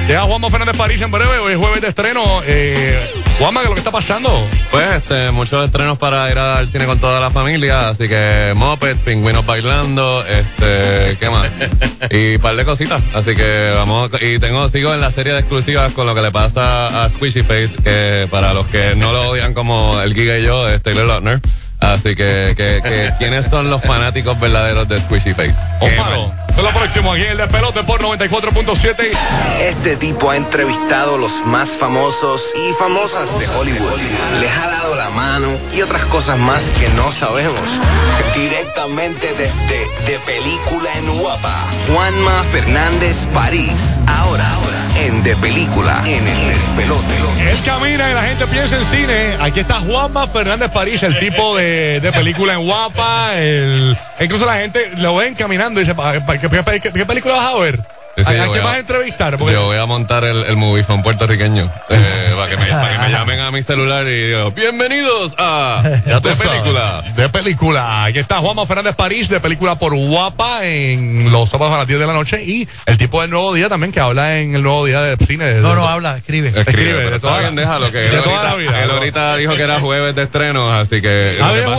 Llega Juanma Fernández París en breve, hoy es jueves de estreno. Juanma, ¿qué es lo que está pasando? Pues muchos estrenos para ir al cine con toda la familia, así que Muppets, Pingüinos Bailando, ¿qué más? Y un par de cositas, así que vamos, y sigo en la serie de exclusivas con lo que le pasa a Squishy Face, que para los que no lo odian como el Giga y yo, es Taylor Lautner. Así que ¿quiénes son los fanáticos verdaderos de Squishy Face? Eso es lo próximo aquí en el Despelote por 94.7. Este tipo ha entrevistado los más famosos y famosas de Hollywood. Les ha dado la mano y otras cosas más que no sabemos. Directamente desde De Película en Guapa, Juanma Fernández París. Ahora, en De Película, en el Despelote. Él camina y la gente piensa en cine. Aquí está Juanma Fernández París, el tipo de Película en Guapa. Incluso la gente lo ven caminando y dice, ¿qué película vas a ver? Sí, ¿A quién vas a entrevistar? Porque yo voy a montar el Moviefone puertorriqueño para que me llamen a mi celular y digo, bienvenidos a De Película. De Película. Aquí está Juanma Fernández París, De Película por Guapa, en los sábados a las 10 de la noche. Y el tipo del Nuevo Día también, que habla en el Nuevo Día de cine. Habla, escribe. Escribe, de toda bien, déjalo, que de toda la vida. Él ahorita dijo que era jueves de estrenos, así que...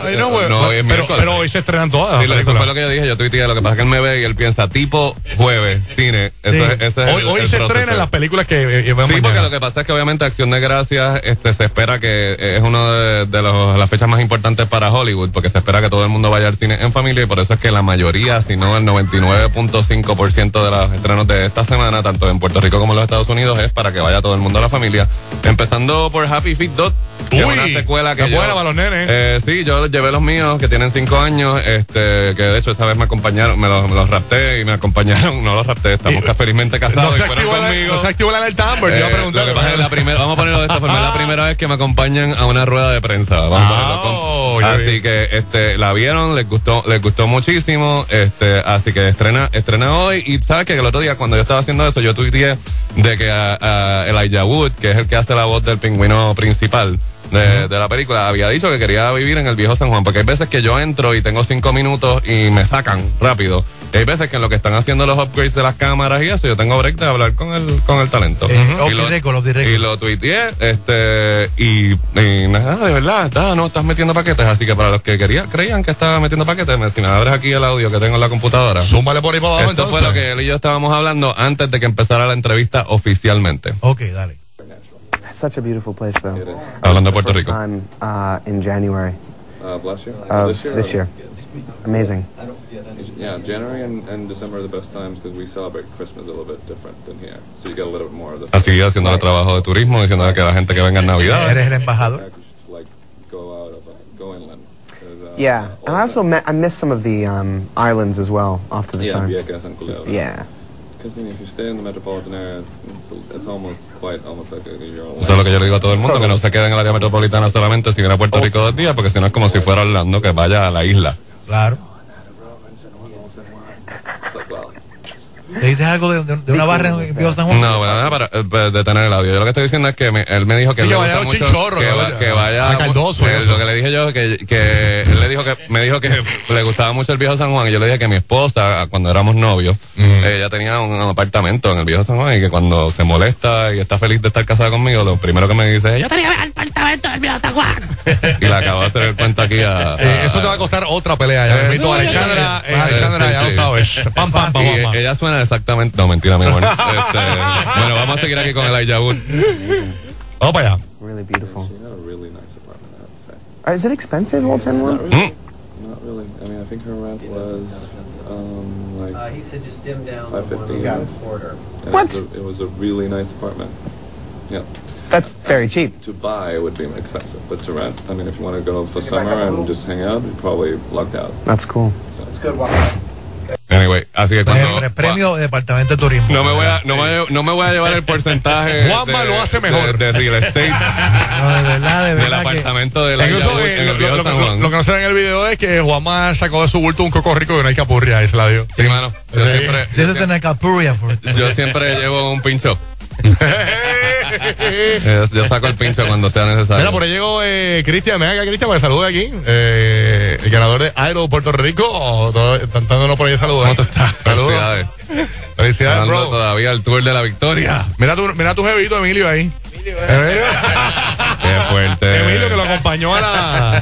Pero hoy se estrenan todas. Sí, eso fue lo que yo dije, yo tuiteé, lo que pasa es que él me ve y él piensa, tipo jueves, cine. Hoy se estrenan las películas que vemos. Sí, porque lo que pasa es que obviamente Acción de Gracias se espera que es una de las fechas más importantes para Hollywood, porque se espera que todo el mundo vaya al cine en familia, y por eso es que la mayoría, si no el 99.5% de los estrenos de esta semana, tanto en Puerto Rico como en los Estados Unidos, es para que vaya todo el mundo a la familia. Empezando por Happy Feet 2, que es una secuela que buena para los nenes. Sí, yo llevé los míos que tienen 5 años, que de hecho esta vez me acompañaron, me los rapté y me acompañaron, no los rapté, estamos felizmente casados y fueron conmigo. No se activó la alerta Amber, te iba a preguntar. Lo que pasa es vamos a ponerlo de esta forma, es la primera vez que me acompañan a una rueda de prensa. Vamos a ponerlo así que la vieron, les gustó muchísimo, así que estrena hoy. Y sabes que el otro día cuando yo estaba haciendo eso, yo tuiteé de que Elijah Wood, que es el que hace la voz del pingüino principal de la película, había dicho que quería vivir en el viejo San Juan, porque hay veces que yo entro y tengo 5 minutos y me sacan rápido. Y hay veces que en lo que están haciendo los upgrades de las cámaras y eso, yo tengo break de hablar con el talento. Y lo tuiteé, y nada, de verdad, no estás metiendo paquetes, así que para los que creían que estaba metiendo paquetes, si me abres aquí el audio que tengo en la computadora. Súmale por ahí para abajo. Esto fue lo que él y yo estábamos hablando antes de que empezara la entrevista oficialmente. Ok, dale. It's such a beautiful place, though. Hablando de Puerto Rico. Time, in January. Last year? This year. Amazing. Yeah, January and December are the best times because we celebrate Christmas a little bit different than here. So you get a little bit more of the... Así haciendo el trabajo de turismo, diciendo que la gente que venga en Navidad. Eres el embajador. Go inland. Yeah, and I also I miss some of the islands as well off to the yeah, side. Vieques and Culebra. Yeah. Because if you stay in the metropolitan area, it's almost like you're all... Eso es lo que yo le digo a todo el mundo, que no se quede en el área metropolitana solamente si viene a Puerto Rico 2 días, porque si no es como si fuera Orlando, que vaya a la isla. Claro. ¿Le dices algo de una barra en Viejo San Juan? No, bueno, para detener el audio. Yo lo que estoy diciendo es que él me dijo que le gusta mucho que vaya a Cardoso. Lo que le dije yo que él me dijo que le gustaba mucho el Viejo San Juan, y yo le dije que mi esposa, cuando éramos novios, ella tenía un apartamento en el Viejo San Juan, y que cuando se molesta y está feliz de estar casada conmigo, lo primero que me dice es, yo tenía el apartamento del Viejo San Juan. Y le acabo de hacer el cuento aquí eso te va a costar otra pelea. Ya me invito a Alexandra, ya lo sabes. Pam. Ella suena exactamente... No, mentira, mi amor. Bueno, vamos a seguir aquí con Elijah Wood. Vamos para allá. Really beautiful. She had a really nice apartment, I would say. Is it expensive, Old San Juan? Not really. I mean, I think her rent was he said just dim down $5.50. What? It was a really nice apartment. Yeah. That's very cheap. To buy would be expensive, but to rent, I mean, if you want to go for summer and just hang out, you're probably lucked out. That's cool. That's good. Anyway, así que cuando... Premio Departamento de Turismo. No me voy a llevar el porcentaje. Juanma lo hace mejor. De real estate. No, de verdad. Del apartamento de la en el Viejo San Juan. Lo que no se ve en el video es que Juanma sacó de su bulto un coco rico de una alcapurria y se la dio. Sí, mano. Yo siempre llevo un pincho. Yo saco el pincho cuando sea necesario. Mira, por ahí llegó Cristian. Venga acá, Cristian, para que salude aquí. El ganador de Idol Puerto Rico. Cantándonos por ahí, saludos. ¿Cómo tú estás? Saludos. Felicidades, dando bro. todavía el tour de la victoria. Mira tu jevito, Emilio, ahí. Emilio. Qué fuerte. Emilio que lo acompañó a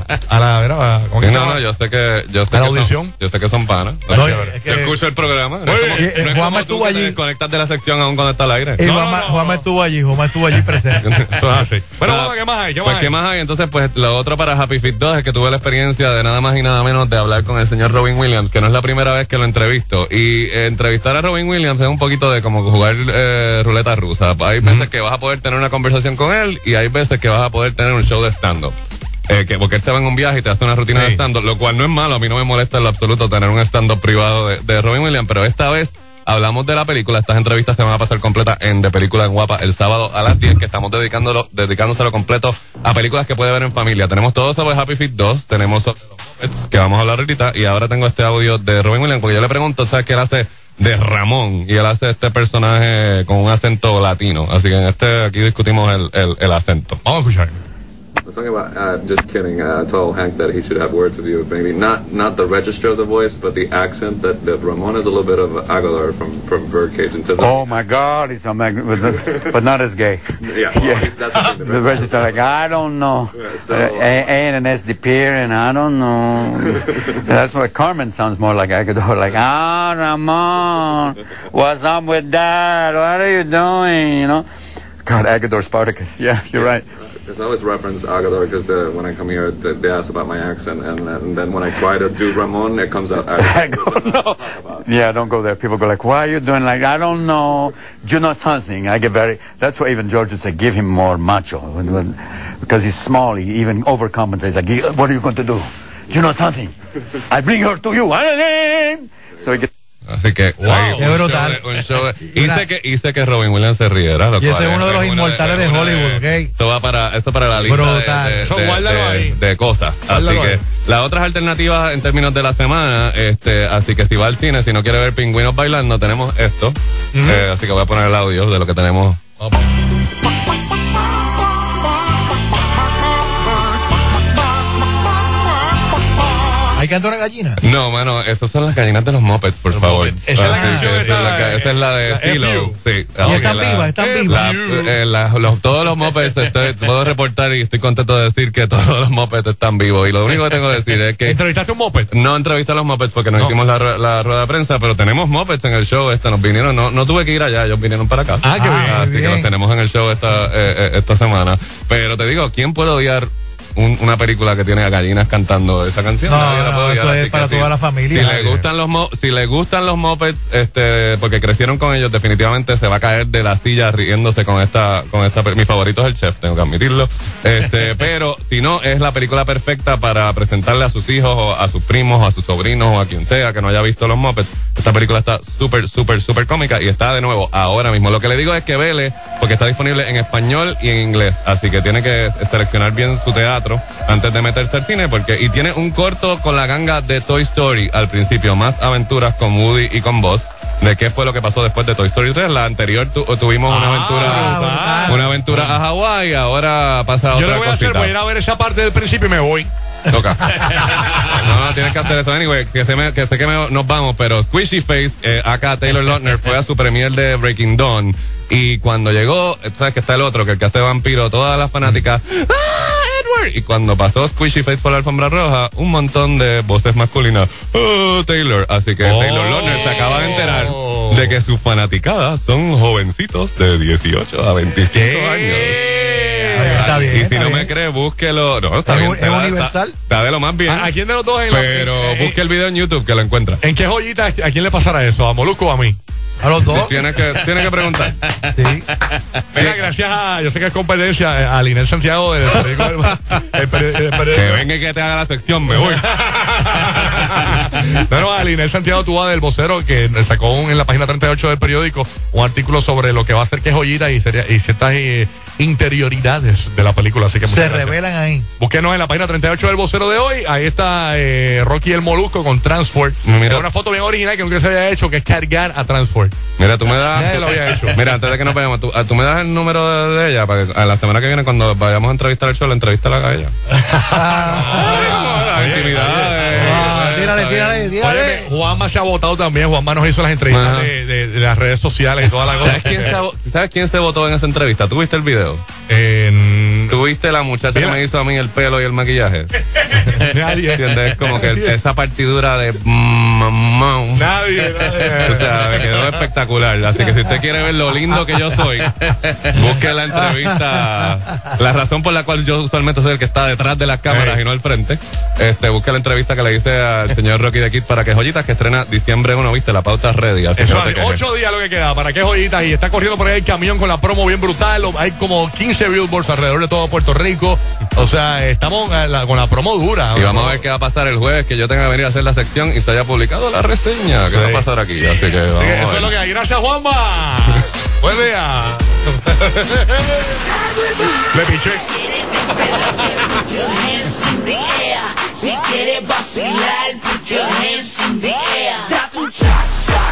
la ¿cómo que se llama? No, yo sé que ¿A la audición? yo sé que son panas. No, Yo es que- escucho el programa. Muy bien. No es Juanma como estuvo tú que allí. te desconectas de la sección aún cuando está al aire. Y No, Juanma estuvo allí presente. Eso es así. Bueno, Nada. Juanma, ¿qué más hay? ¿Qué Pues, más ¿qué hay? más hay? Entonces, pues, lo otro para Happy Feet 2 es que tuve la experiencia de nada más y nada menos de hablar con el señor Robin Williams, que no es la primera vez que lo entrevisto. Y entrevistar a Robin Williams es un poquito de como jugar ruleta rusa. Hay veces que vas a poder tener una conversación con él y hay veces que vas a poder tener un show de stand-up. Porque él te va en un viaje y te hace una rutina de stand-up, lo cual no es malo. A mí no me molesta en lo absoluto tener un stand-up privado de Robin Williams, pero esta vez hablamos de la película. Estas entrevistas se van a pasar completas en De Película en Guapa el sábado a las 10, que estamos dedicándoselo completo a películas que puede ver en familia. Tenemos todo sobre Happy Feet 2, tenemos sobre los Muppets, que vamos a hablar ahorita, y ahora tengo este audio de Robin Williams, porque yo le pregunto, ¿sabes qué él hace de Ramón? Y él hace este personaje con un acento latino. Así que aquí discutimos el acento. Vamos a escuchar. I was talking about, just kidding, I told Hank that he should have words with you, maybe not the register of the voice, but the accent that Ramon is a little bit of Aguilar from Birdcage into the... Oh my God, he's but not as gay. Yeah, well, that's the thing. The register, like, I don't know. Yeah, so, A and S disappear, and I don't know. That's why Carmen sounds more like Agador, like, Ramon, what's up with that? What are you doing? You know? God, Agador Spartacus. Yeah, you're right. Because I always reference Aguilar because when I come here, they ask about my accent, and then when I try to do Ramon, it comes out I Aguilar. go, no. Yeah, don't go there. People go like, why are you doing like, I don't know. You know something. I get that's why even George would say, give him more macho. Because he's small, he even overcompensates. Like, what are you going to do? You know something. I bring her to you. So he gets... Así que, Wow, hay qué brutal. un show hice que Robin Williams se riera. Y ese es uno de los inmortales de Hollywood, ¿ok? Esto para la lista Brutal. de, Eso guárdalo ahí. de cosas. Guárdalo Así que ahí. las otras alternativas en términos de la semana, así que si va al cine, si no quiere ver pingüinos bailando, tenemos esto. Así que voy a poner el audio de lo que tenemos. ¿Hay canto una gallina? No, mano, esas son las gallinas de los Muppets, por favor. Muppets. Esa es la Así canción que esta, esa es la de la Stilo. FU. Sí. Y están vivas. Todos los Muppets, puedo reportar y estoy contento de decir que todos los Muppets están vivos. Y lo único que tengo que decir es que ¿Entrevistaste a un moped? no entrevisté a los Muppets porque no hicimos la rueda de prensa, pero tenemos Muppets en el show. Nos vinieron, no tuve que ir allá, ellos vinieron para acá. Ah, qué bien. Así muy que los bien. tenemos en el show esta semana. Pero te digo, ¿quién puede odiar una película que tiene a gallinas cantando esa canción? No, Nadie la puede odiar, eso así es que para toda la familia. Si le gustan los Muppets, porque crecieron con ellos, definitivamente se va a caer de la silla riéndose con esta. Mi favorito es el Chef, tengo que admitirlo. Pero si no, es la película perfecta para presentarle a sus hijos o a sus primos o a sus sobrinos o a quien sea que no haya visto los Muppets. Esta película está súper cómica y está de nuevo ahora mismo. Lo que le digo es que vele, porque está disponible en español y en inglés, así que tiene que seleccionar bien su teatro antes de meterse al cine, y tiene un corto con la ganga de Toy Story al principio, más aventuras con Woody y con Buzz, de qué fue lo que pasó después de Toy Story 3. La anterior tuvimos una aventura a Hawái, ahora pasa otra Yo le voy a hacer, cosita. voy a ir a ver esa parte del principio y me voy. Toca. No, tienes que hacer eso. Anyway, que sé que nos vamos, pero Squishy Face, acá Taylor Lautner, fue a su premier de Breaking Dawn. Y cuando llegó, tú sabes que está el otro, que el que hace vampiro, todas las fanáticas, Edward. Y cuando pasó Squishy Face por la alfombra roja, un montón de voces masculinas, Taylor. Así que Taylor Lautner se acaba de enterar de que sus fanaticadas son jovencitos de 18 a 25 años. Está bien. Y si está no bien. me cree, búsquelo. No, está ¿Es bien. un- es Está universal? Está de lo más bien. ¿A quién de los dos? Pero busque el video en YouTube que lo encuentra. ¿En qué joyita? ¿A quién le pasará eso? ¿A Molusco o a mí? A los dos. Tienes que preguntar. Sí. Mira, gracias a, yo sé que es competencia, a Linel Santiago del periódico. Que venga y que te haga la sección, me voy. No, a Linel Santiago tuvo del vocero que sacó en la página 38 del periódico un artículo sobre lo que va a ser que joyita y ciertas interioridades de la película. Así que muchas Se gracias. revelan ahí. Búsquenos en la página 38 del vocero de hoy. Ahí está Rocky el Molusco con Transport. Mira. Es una foto bien original que nunca se había hecho, que es cargar a Transport. Mira, tú me das. Nadie lo había hecho. Mira, antes de que nos vayamos, tú me das el número de ella para que a la semana que viene, cuando vayamos a entrevistar al show, la entrevista la haga ella. La intimidad. Tírale. Óyeme, Juanma se ha votado también. Juanma nos hizo las entrevistas de las redes sociales y toda la cosa. ¿Sabes quién se votó en esa entrevista? ¿Tú viste el video? ¿Tuviste la muchacha que me hizo a mí el pelo y el maquillaje? Nadie. ¿Entiendes? Como que esa partidura de... Nadie. O sea, me quedó espectacular. Así que si usted quiere ver lo lindo que yo soy, busque la entrevista. La razón por la cual yo usualmente soy el que está detrás de las cámaras y no al frente. Busque la entrevista que le hice al señor Rocky de Kid para que Joyitas, que estrena diciembre 1, ¿viste? La pauta ready. Así eso hay 8 días lo que queda. ¿Para qué Joyitas? Y está corriendo por ahí el camión con la promo bien brutal. Hay como 15 billboards alrededor de todo Puerto Rico. O sea, estamos con la promo dura. Y vamos a ver qué va a pasar el jueves, que yo tenga que venir a hacer la sección y se haya publicado la reseña. ¿Qué va a pasar aquí? Así que vamos. Eso es lo que hay. Gracias, Juanma. Buen día. Le piché. Si quieres vacilar, put your hands in the air. Date un cha-cha.